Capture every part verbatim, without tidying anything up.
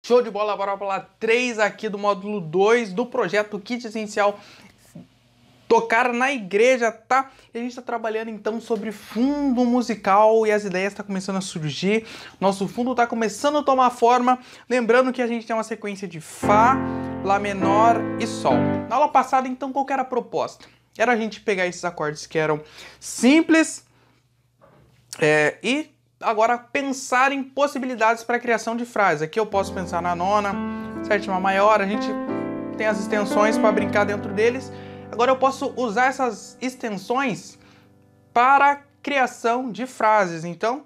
Show de bola, bora para lá três aqui do módulo dois do projeto Kit Essencial Tocar na Igreja, tá? E a gente está trabalhando então sobre fundo musical e as ideias estão começando a surgir. Nosso fundo está começando a tomar forma. Lembrando que a gente tem uma sequência de Fá, Lá menor e Sol. Na aula passada, então, qual que era a proposta? Era a gente pegar esses acordes que eram simples é, e agora pensar em possibilidades para a criação de frases. Aqui eu posso pensar na nona, sétima maior, a gente tem as extensões para brincar dentro deles. Agora eu posso usar essas extensões para a criação de frases. Então,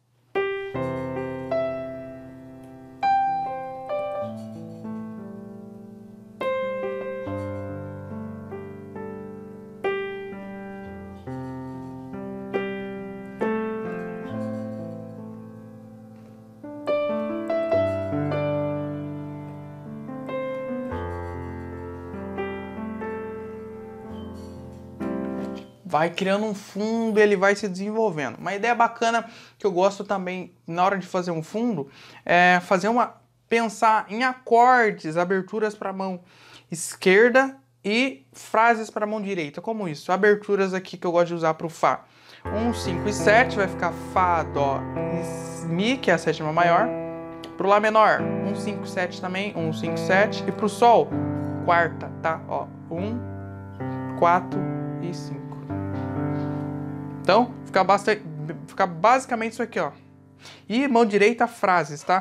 vai criando um fundo, ele vai se desenvolvendo. Uma ideia bacana que eu gosto também na hora de fazer um fundo é fazer uma pensar em acordes, aberturas para a mão esquerda e frases para a mão direita. Como isso? Aberturas aqui que eu gosto de usar para o Fá. um, cinco e sete vai ficar Fá, Dó e Mi, que é a sétima maior. Para o Lá menor, um, cinco, sete também, um, cinco, sete. E para o Sol, quarta, tá? Ó, um, quatro e cinco. Então, fica, bastante, fica basicamente isso aqui, ó. E mão direita, frases, tá?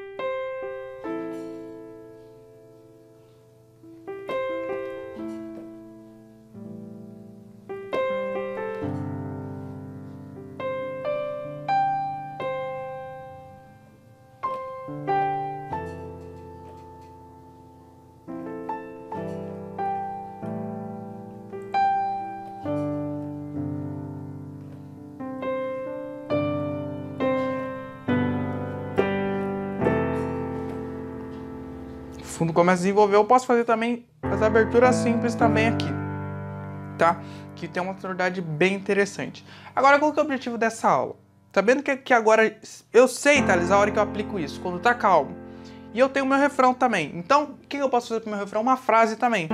O fundo começa a desenvolver, eu posso fazer também as aberturas simples também aqui, tá? Que tem uma tonalidade bem interessante. Agora, qual que é o objetivo dessa aula? Tá vendo que, que agora, eu sei, Thales, a hora que eu aplico isso, quando tá calmo. E eu tenho o meu refrão também. Então, o que eu posso fazer pro meu refrão? Uma frase também.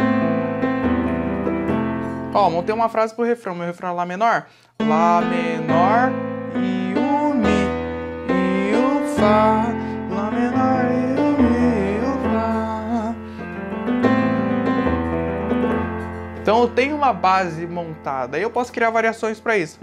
Ó, montei uma frase pro refrão. Meu refrão é Lá menor. Lá menor e o Mi e o Fá. Lá menor e o Mi e o Fá. Então eu tenho uma base montada. Aí eu posso criar variações para isso.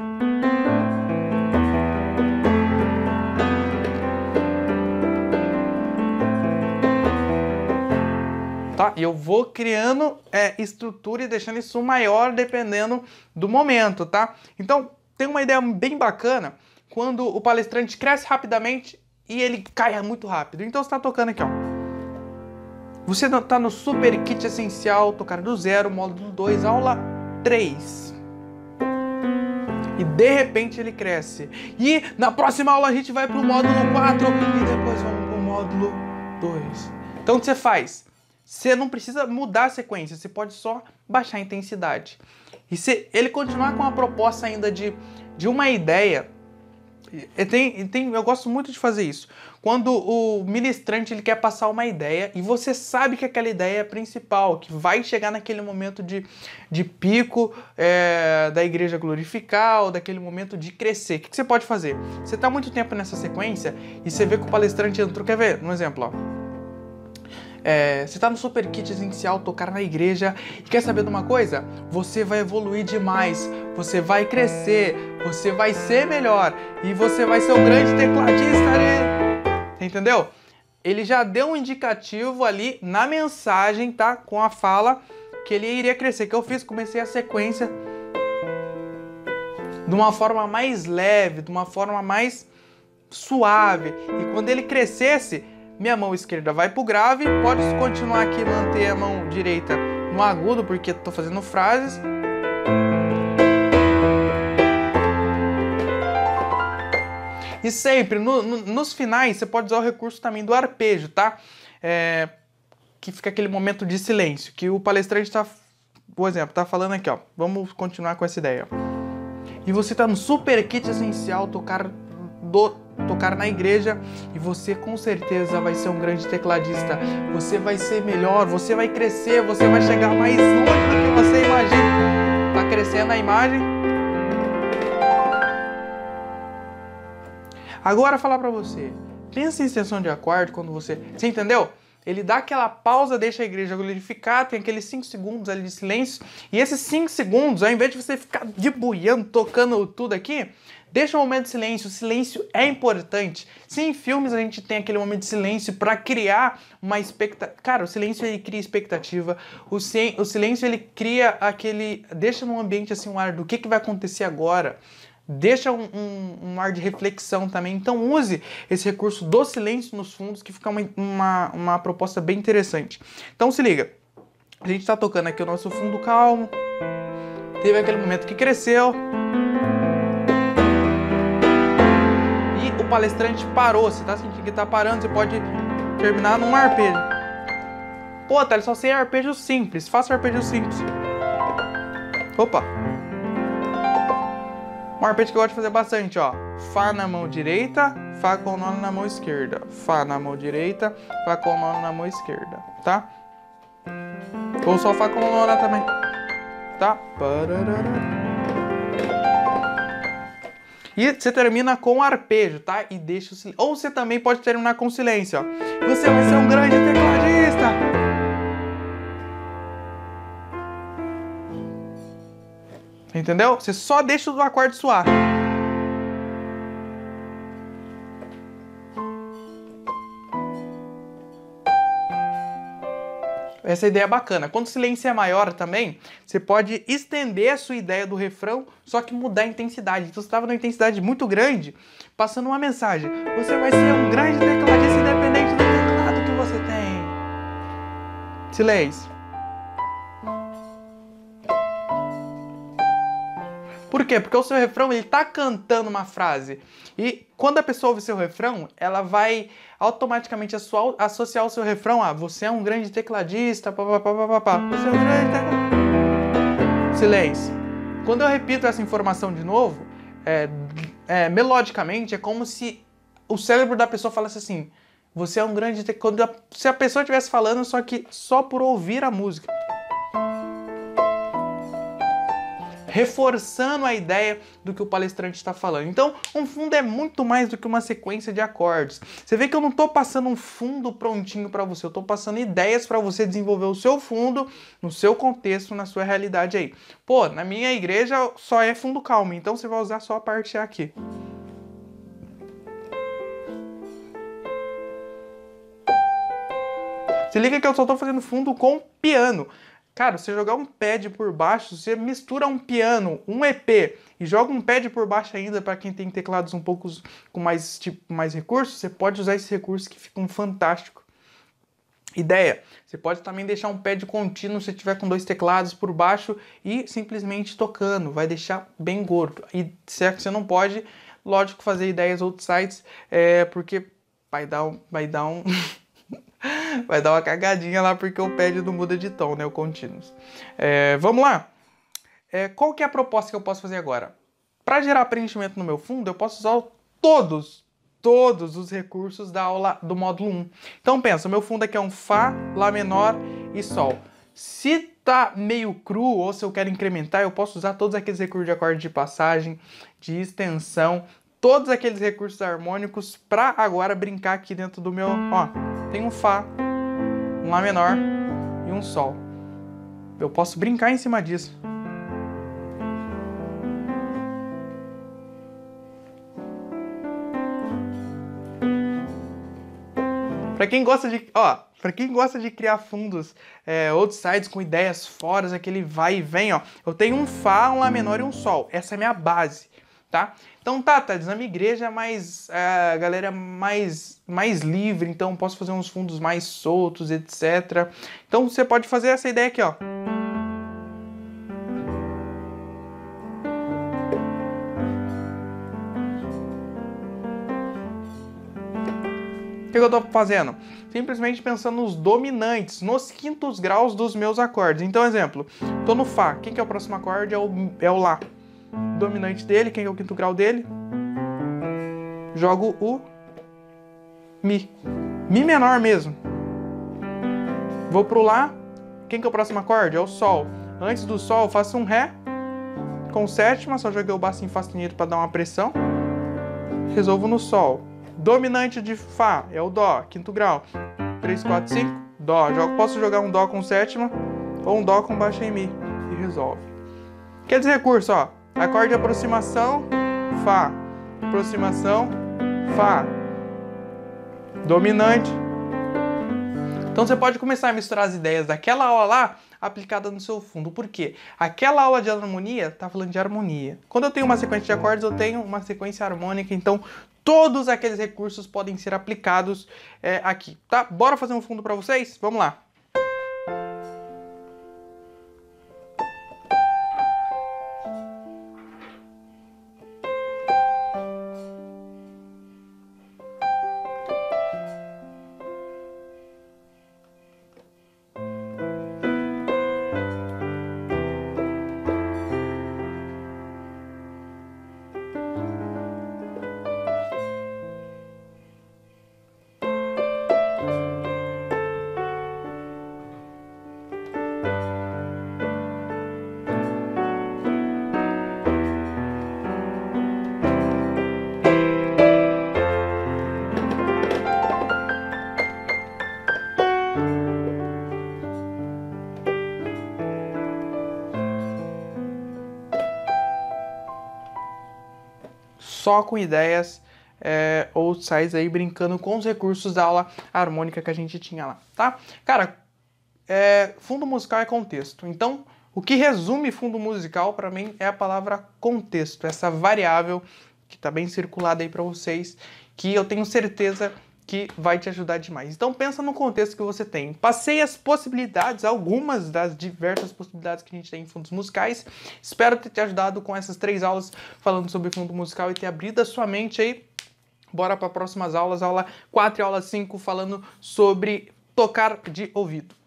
Tá? E eu vou criando é, estrutura e deixando isso maior dependendo do momento, tá? Então, tem uma ideia bem bacana quando o palestrante cresce rapidamente e ele cai muito rápido. Então, você está tocando aqui, ó. Você está no Super Kit Essencial, tocar do zero, módulo dois, aula três. E, de repente, ele cresce. E, na próxima aula, a gente vai para o módulo quatro e depois vamos para o módulo dois. Então, o que você faz? Você não precisa mudar a sequência, você pode só baixar a intensidade. E se ele continuar com a proposta ainda de, de uma ideia, eu, tenho, tem, eu gosto muito de fazer isso. Quando o ministrante ele quer passar uma ideia e você sabe que aquela ideia é principal, que vai chegar naquele momento de, de pico é, da igreja glorificar, ou daquele momento de crescer. O que, que você pode fazer? Você está muito tempo nessa sequência e você vê que o palestrante entrou. Quer ver? Um exemplo, ó. É, você está no Super Kit Essencial Tocar na Igreja e quer saber de uma coisa? Você vai evoluir demais, você vai crescer, você vai ser melhor e você vai ser o grande tecladista ali. Entendeu? Ele já deu um indicativo ali na mensagem, tá? Com a fala que ele iria crescer. Que eu fiz, comecei a sequência de uma forma mais leve, de uma forma mais suave. E quando ele crescesse, minha mão esquerda vai pro grave, pode continuar aqui, manter a mão direita no agudo, porque tô fazendo frases. E sempre, no, no, nos finais, você pode usar o recurso também do arpejo, tá? É, que fica aquele momento de silêncio, que o palestrante tá, por exemplo, tá falando aqui, ó. Vamos continuar com essa ideia, ó. E você tá no Super Kit Essencial Tocar do tocar na igreja e você com certeza vai ser um grande tecladista. Você vai ser melhor, você vai crescer, você vai chegar mais longe do que você imagina. Tá crescendo a imagem? Agora falar pra você. Pensa em extensão de acorde quando você... Você entendeu? Ele dá aquela pausa, deixa a igreja glorificar, tem aqueles cinco segundos ali de silêncio. E esses cinco segundos, ao invés de você ficar debuiando, tocando tudo aqui, deixa um momento de silêncio. O silêncio é importante. Se em filmes a gente tem aquele momento de silêncio para criar uma expectativa... Cara, o silêncio ele cria expectativa. O, si... o silêncio ele cria aquele... Deixa num ambiente assim um ar do que, que vai acontecer agora. Deixa um, um, um ar de reflexão também. Então use esse recurso do silêncio nos fundos, que fica uma, uma, uma proposta bem interessante. Então se liga. A gente está tocando aqui o nosso fundo calmo. Teve aquele momento que cresceu. E o palestrante parou. Você está sentindo que está parando, você pode terminar num arpejo. Pô, tá, ele só sei arpejo simples. Faça arpejo simples. Opa! Um arpejo que eu gosto de fazer bastante, ó. Fá na mão direita, Fá com nono na mão esquerda. Fá na mão direita, Fá com nono na mão esquerda, tá? Ou só Fá com nono também, tá? E você termina com arpejo, tá? E deixa o silêncio. Ou você também pode terminar com silêncio, ó. Você vai ser um grande tecladista! Entendeu? Você só deixa o acorde soar. Essa ideia é bacana. Quando o silêncio é maior também, você pode estender a sua ideia do refrão, só que mudar a intensidade. Então você estava numa intensidade muito grande, passando uma mensagem. Você vai ser um grande tecladista independente do teclado que você tem. Silêncio. Por quê? Porque o seu refrão, ele tá cantando uma frase. E quando a pessoa ouve seu refrão, ela vai automaticamente associar o seu refrão a você é um grande tecladista, papapá, você é um grande tecladista. Silêncio. Quando eu repito essa informação de novo, é, é, melodicamente, é como se o cérebro da pessoa falasse assim, você é um grande tecladista. Se a pessoa estivesse falando, só que só por ouvir a música. Reforçando a ideia do que o palestrante está falando. Então, um fundo é muito mais do que uma sequência de acordes. Você vê que eu não estou passando um fundo prontinho para você, eu estou passando ideias para você desenvolver o seu fundo no seu contexto, na sua realidade aí. Pô, na minha igreja só é fundo calmo, então você vai usar só a parte aqui. Se liga que eu só estou fazendo fundo com piano. Cara, você jogar um pad por baixo, você mistura um piano, um E P e joga um pad por baixo ainda para quem tem teclados um pouco com mais, tipo, mais recursos, você pode usar esse recurso que fica um fantástico. Ideia, você pode também deixar um pad contínuo se tiver com dois teclados por baixo e simplesmente tocando, vai deixar bem gordo. E se é que você não pode, lógico, fazer ideias outsides, é, porque vai dar um... Vai dar um... Vai dar uma cagadinha lá porque o pad não muda de tom, né? O continuous. É, vamos lá. É, qual que é a proposta que eu posso fazer agora? Para gerar preenchimento no meu fundo, eu posso usar todos, todos os recursos da aula do módulo um. Então pensa, o meu fundo aqui é um Fá, Lá menor e Sol. Se tá meio cru ou se eu quero incrementar, eu posso usar todos aqueles recursos de acorde de passagem, de extensão, todos aqueles recursos harmônicos para agora brincar aqui dentro do meu... Ó, tem um Fá, um Lá menor e um Sol. Eu posso brincar em cima disso. Para quem gosta de, ó, para quem gosta de criar fundos é, outsides com ideias fora, aquele vai e vem, ó, eu tenho um Fá, um Lá menor e um Sol. Essa é a minha base. Tá? Então tá, tá, na minha igreja é mais, a galera é mais, mais livre, então posso fazer uns fundos mais soltos, etcétera. Então você pode fazer essa ideia aqui, ó. O que eu tô fazendo? Simplesmente pensando nos dominantes, nos quintos graus dos meus acordes. Então, exemplo, tô no Fá, quem que é o próximo acorde? É o, é o Lá. Dominante dele, quem é o quinto grau dele? jogo o Mi. Mi menor mesmo. Vou pro Lá. Quem que é o próximo acorde? É o Sol. Antes do Sol, eu faço um Ré com sétima, só joguei o baixo em Fá sustenido para dar uma pressão. Resolvo no Sol. Dominante de Fá é o Dó, quinto grau. três, quatro, cinco, Dó. Eu posso jogar um Dó com sétima ou um Dó com baixo em Mi. E resolve. Aqueles recursos, ó. Acorde de aproximação, Fá. Aproximação, Fá. Dominante. Então você pode começar a misturar as ideias daquela aula lá aplicada no seu fundo. Por quê? Aquela aula de harmonia tá falando de harmonia. Quando eu tenho uma sequência de acordes, eu tenho uma sequência harmônica. Então todos aqueles recursos podem ser aplicados é, aqui, tá? Bora fazer um fundo para vocês? Vamos lá. Só com ideias é, ou sais aí brincando com os recursos da aula harmônica que a gente tinha lá, tá? Cara, é, fundo musical é contexto. Então, o que resume fundo musical para mim é a palavra contexto, essa variável que tá bem circulada aí para vocês, que eu tenho certeza que vai te ajudar demais. Então pensa no contexto que você tem. Passei as possibilidades, algumas das diversas possibilidades que a gente tem em fundos musicais. Espero ter te ajudado com essas três aulas falando sobre fundo musical e ter abrido a sua mente aí. Bora para próximas aulas, aula quatro e aula cinco, falando sobre tocar de ouvido.